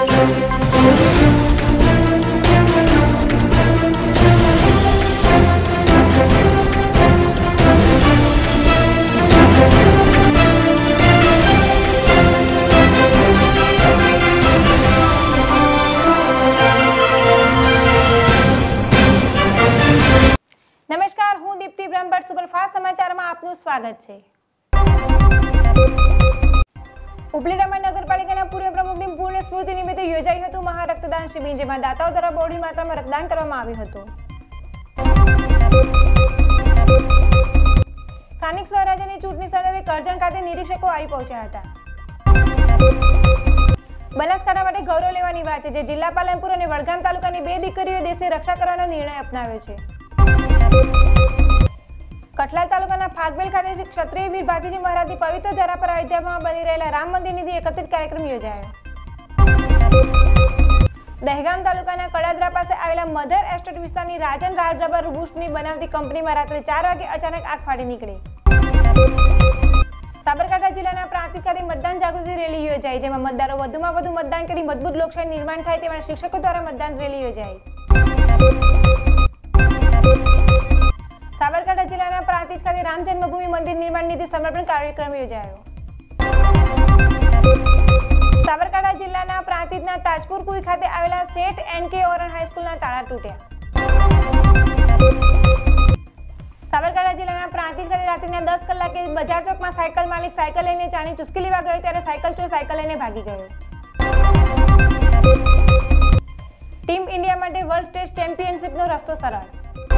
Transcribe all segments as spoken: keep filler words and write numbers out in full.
नमस्कार, हूँ दीप्ति ब्रह्मभट्ट सुपरफास्ट समाचाરમાં આપનું સ્વાગત છે। ઉપલી રમણ નગરપાલિકાના પૂર્વ પ્રમુખની પૂર્ણ સ્મૃતિ નિમિત્તે યોજાઈ હતું મહા રક્તદાન શિબિર, જેમાં દાતાઓ દ્વારા બહોળી માત્રામાં રક્તદાન કરવામાં આવ્યું હતું। સ્થાનિક સ્વરાજ્યની ચૂંટણી સંદર્ભે કરજણ ખાતે નિરીક્ષકો આવી પહોંચ્યા હતા। બનાસકાંઠા માટે ગૌરવ લેવાની વાત છે, જે જિલ્લા પાલનપુર અને વડગામ તાલુકાની બે દીકરીઓએ દેશની રક્ષા કરવાનો નિર્ણય અપનાવ્યો છે। कटला तालुकाना फागवेल खाते क्षत्रिय वीर भातीजी महाराजनी पवित्र धरा पर अयोध्याમાં બની રહેલા રામ મંદિર નિધિ એકત્રિત કાર્યક્રમ યોજાયો। દહેગામ તાલુકાના કડાદરા પાસે આવેલા મધર એસ્ટેટ વિસ્તારની રાજન રાજ રબર બુશની બનાવતી કંપનીમાં રાત્રે ચાર વાગે અચાનક આગ ફાટી નીકળી। સાબરકાંઠા જિલ્લાના પ્રાંતિક ખાતે મતદાન જાગૃતિ રેલી યોજાઈ, જેમાં મતદારો વધુમાં વધુ મતદાન કરી મજબૂત લોકશાહી નિર્માણ થાય તેવા શિક્ષકો દ્વારા મતદાન રેલી યોજાઈ। साबरकांठा जिल्लाના પ્રાંતિજ ખાતે રામ જન્મભૂમિ મંદિર નિર્માણ નિધિ સમર્પણ કાર્યક્રમ યોજાયો। સાબરકાંઠા જિલ્લાના પ્રાંતિજના તાજપુર કુઈ ખાતે આવેલા સેઠ એન કે ઓરન હાઈસ્કૂલના તાળા તૂટ્યા। સાબરકાંઠા જિલ્લાના પ્રાંતિજ ખાતે રાત્રિના દસ કલાકે બજાર ચોકમાં સાયકલ માલિક સાયકલ લઈને ચાની ચુસ્કી લેવા ગયો ત્યારે સાયકલ ચોર સાયકલ લઈને ભાગી ગયો। ટીમ ઇન્ડિયા માટે વર્લ્ડ ટેસ્ટ ચેમ્પિયનશિપનો રસ્તો સરળ।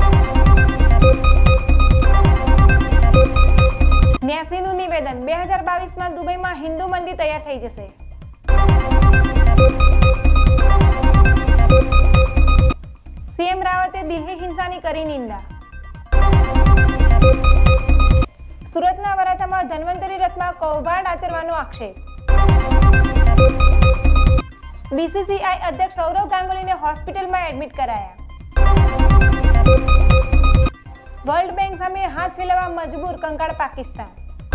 ન્યાસીનું નિવેદન, બે હજાર બાવીસ માં દુબઈમાં હિન્દુ મંદિર તૈયાર થઈ જશે। સીએમ રાવતે દિલ્હી હિંસાની કરી નિંદા। સુરતના વરાછામાં ધન્વંતરી રથમાં કૌભાંડ આચરવાનો આક્ષેપ। બીસીસીઆઈ અધ્યક્ષ સૌરવ ગાંગુલીને હોસ્પિટલમાં એડમિટ કરાયા। વર્લ્ડ બેંક સામે હાથ ફેલાવવા મજબૂર કંકાળ પાકિસ્તાન।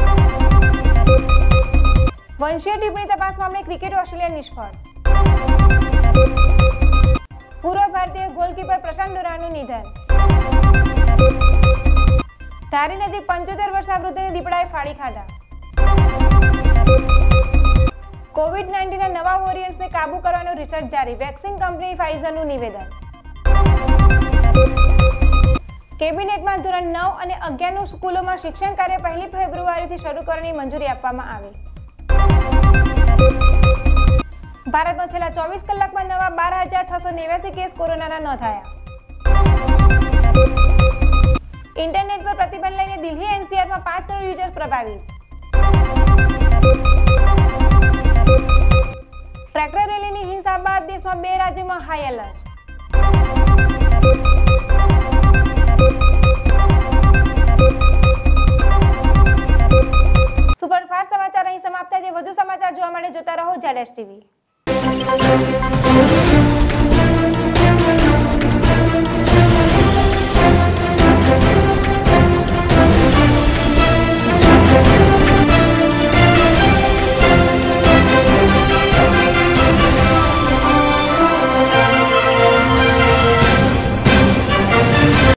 વંશીય ટિપ્પણી તપાસ મામલે ક્રિકેટ ઓસ્ટ્રેલિયા નિષ્ફળ। પૂર્વ ભારતીય ગોલકીપર પ્રશાંત ડોરાનું નિધન। ધારી નજીક પંચોતેર વર્ષના વૃદ્ધને દીપડાએ ફાડી ખાધા। કોવિડ નાઇન્ટીન ના નવા વેરિયન્ટ્સને કાબુ કરવાનો રિસર્ચ જારી, વેક્સિન કંપની ફાઇઝરનું નિવેદન। કેબિનેટમાં ધોરણ નવ અને અગિયાર સ્કૂલોમાં શિક્ષણ કાર્ય પહેલી ફેબ્રુઆરીથી શરૂ કરવાની મંજૂરી આપવામાં આવી। ભારતમાં છેલ્લા ચોવીસ કલાકમાં નવા બાર હજાર છસો નેવ્યાસી કેસ કોરોનાના નોંધાયા। ઇન્ટરનેટ પર પ્રતિબંધ લઈને દિલ્હી એનસીઆરમાં પાંચ કરોડ યુઝર્સ પ્રભાવિત। ટ્રેક્ટર રેલીની હિંસા બાદ દેશમાં બે રાજ્યોમાં હાઈ એલર્ટ। સુપરફાસ્ટ સમાચાર અહીં સમાપ્ત થાય છે। વધુ સમાચાર જોવા માટે જોતા રહો ઝેડ એસ ટીવી।